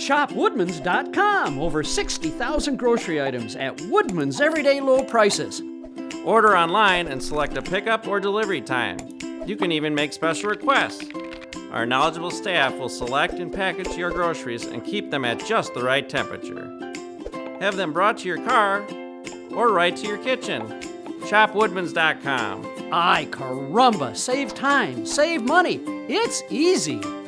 shop Woodmans.com. Over 60,000 grocery items at Woodman's everyday low prices. Order online and select a pickup or delivery time. You can even make special requests. Our knowledgeable staff will select and package your groceries and keep them at just the right temperature. Have them brought to your car or right to your kitchen. Shop Woodmans.com. Ay caramba, save time, save money. It's easy.